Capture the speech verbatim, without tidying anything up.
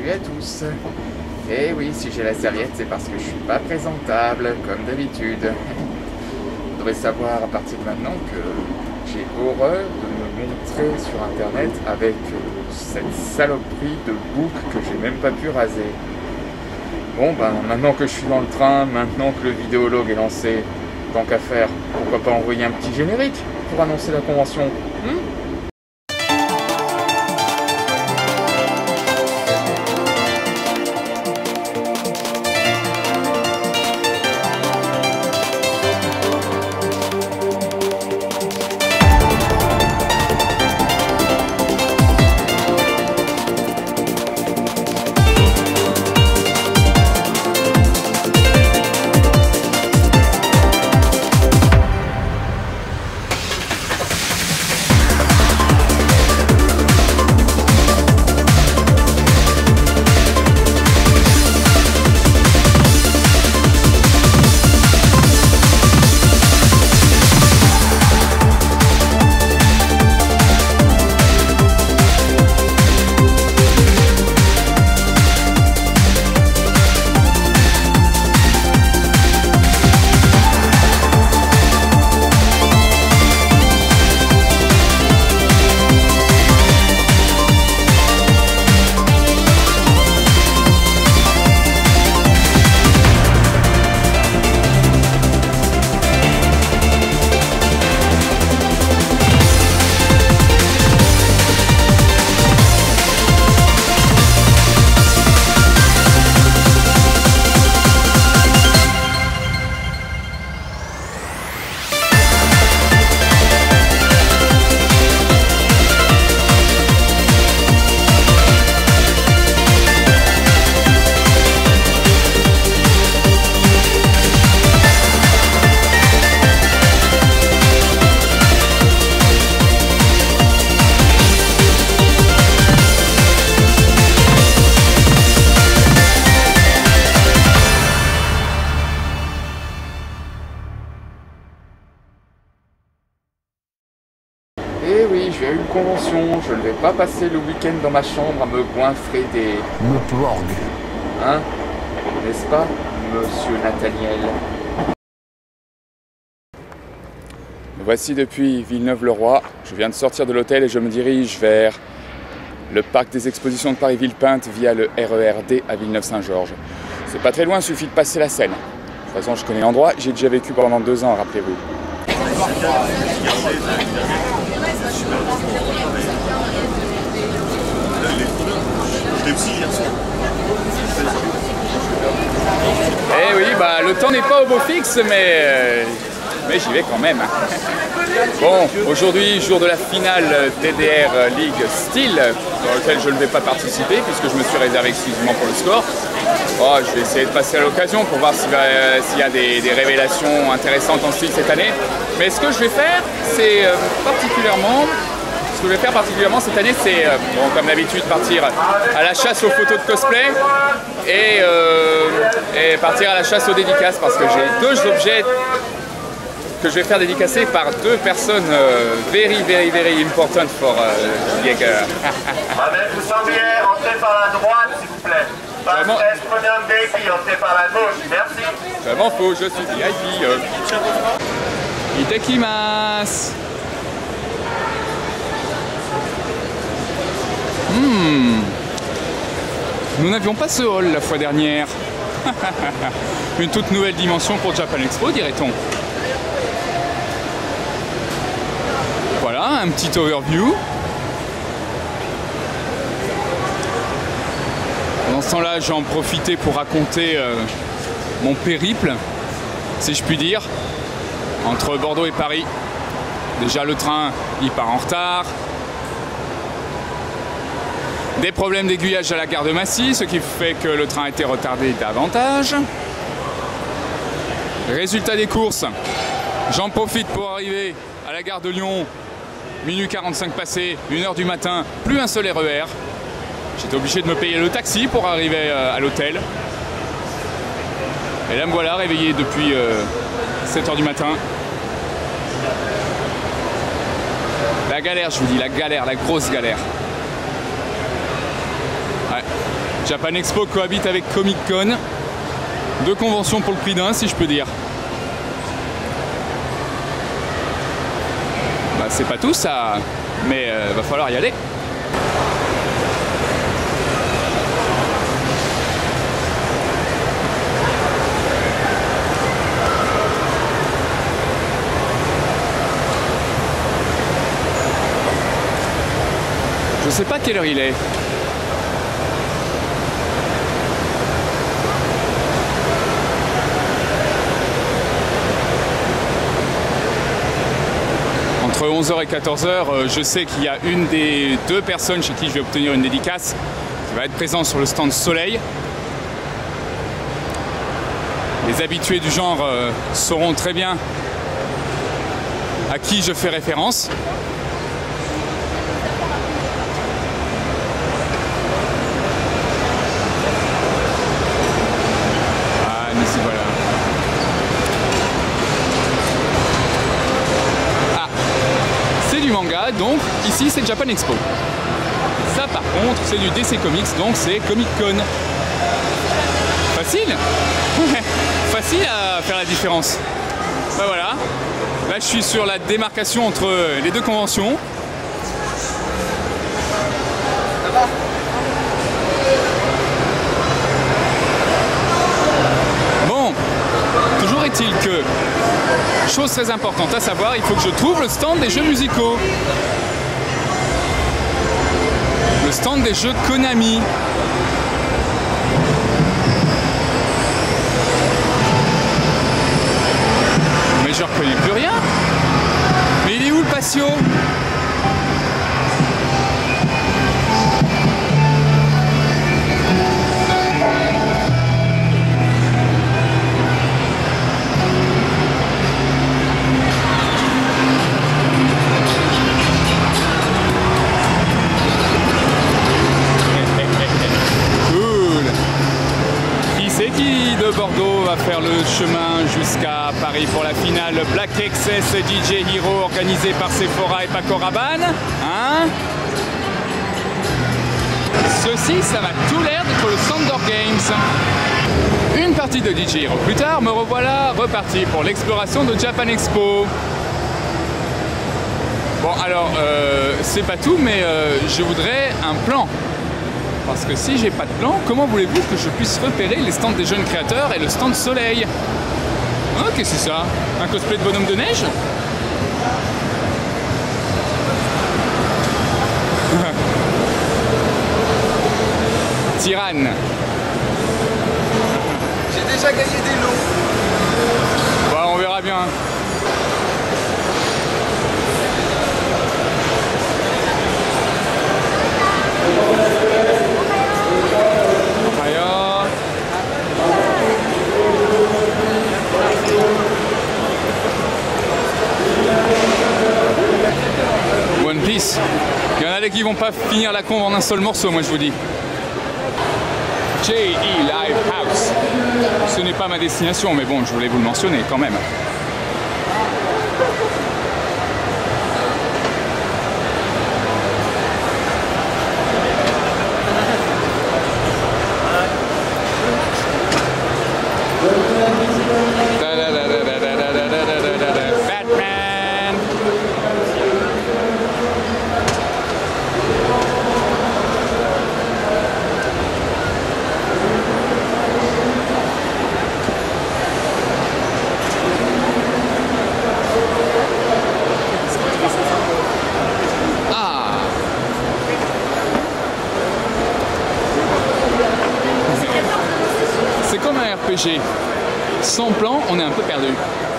Salut à tous. Et oui, si j'ai la serviette, c'est parce que je suis pas présentable, comme d'habitude. Vous devrez savoir à partir de maintenant que j'ai horreur de me montrer sur internet avec cette saloperie de bouc que j'ai même pas pu raser. Bon, ben maintenant que je suis dans le train, maintenant que le vidéologue est lancé, tant qu'à faire, pourquoi pas envoyer un petit générique pour annoncer la convention, hmm? Eh oui, j'ai eu une convention, je ne vais pas passer le week-end dans ma chambre à me goinfrer des... Me porg. Hein? N'est-ce pas, monsieur Nathaniel? Me voici depuis Villeneuve-le-Roi. Je viens de sortir de l'hôtel et je me dirige vers le parc des expositions de Paris-Villepinte via le R E R D à Villeneuve-Saint-Georges. C'est pas très loin, il suffit de passer la Seine. De toute façon, je connais l'endroit, j'ai déjà vécu pendant deux ans, rappelez-vous. Eh oui, bah le temps n'est pas au beau fixe, mais, euh, mais j'y vais quand même. Bon, aujourd'hui, jour de la finale D D R League Steel, dans lequel je ne vais pas participer puisque je me suis réservé exclusivement pour le score. Oh, je vais essayer de passer à l'occasion pour voir s'il euh, y a des, des révélations intéressantes en style cette année. Mais ce que je vais faire, c'est euh, particulièrement... Ce que je vais faire particulièrement cette année, c'est, euh, bon, comme d'habitude, partir à la chasse aux photos de cosplay et, euh, et partir à la chasse aux dédicaces parce que j'ai deux objets que je vais faire dédicacer par deux personnes euh, very, very, very important for uh, Jaeger. Vous semblez entrer par la droite, s'il vous plaît. Vraiment, Prenez un V I P, entrez par la gauche. Merci. Vraiment faux, je suis V I P. Euh. Itakimasu. Hmm. Nous n'avions pas ce hall la fois dernière. Une toute nouvelle dimension pour Japan Expo, dirait-on. Voilà, un petit overview. Pendant ce temps-là, j'ai en profité pour raconter euh, mon périple, si je puis dire, entre Bordeaux et Paris. Déjà, le train, il part en retard. Des problèmes d'aiguillage à la gare de Massy, ce qui fait que le train a été retardé davantage. Résultat des courses, j'en profite pour arriver à la gare de Lyon, minuit quarante-cinq passé, une heure du matin, plus un seul R E R. J'étais obligé de me payer le taxi pour arriver à l'hôtel. Et là me voilà réveillé depuis euh, sept heures du matin. La galère, je vous dis, la galère, la grosse galère. Ouais. Japan Expo cohabite avec Comic Con. Deux conventions pour le prix d'un, si je peux dire. Bah, c'est pas tout ça, mais euh, va falloir y aller. Je sais pas quelle heure il est. Entre onze heures et quatorze heures, je sais qu'il y a une des deux personnes chez qui je vais obtenir une dédicace qui va être présente sur le stand Soleil. Les habitués du genre euh, sauront très bien à qui je fais référence. Manga, donc ici c'est Japan Expo. Ça par contre c'est du D C Comics, donc c'est Comic Con. Facile. Facile à faire la différence. Ben voilà, là je suis sur la démarcation entre les deux conventions. Bon, toujours est-il que chose très importante à savoir, il faut que je trouve le stand des jeux musicaux. Le stand des jeux Konami. Mais je reconnais plus rien. Mais il est où le patio ? Bordeaux va faire le chemin jusqu'à Paris pour la finale Black Excess D J Hero organisée par Sephora et Paco Rabanne. Hein? Ceci, ça va tout l'air d'être le Thunder Games. Une partie de D J Hero plus tard, me revoilà reparti pour l'exploration de Japan Expo. Bon alors, euh, c'est pas tout, mais euh, je voudrais un plan. Parce que si j'ai pas de plan, comment voulez-vous que je puisse repérer les stands des jeunes créateurs et le stand Soleil? Ah, qu'est-ce que c'est ça? Un cosplay de bonhomme de neige? Tyranne. J'ai déjà gagné des lots. Bon, on verra bien. One Piece. Il y en a qui vont pas finir la con en un seul morceau, moi je vous dis. J E Live House. Ce n'est pas ma destination, mais bon, je voulais vous le mentionner quand même. Batman. Ah. C'est comme un R P G. Sans plan, on est un peu perdu.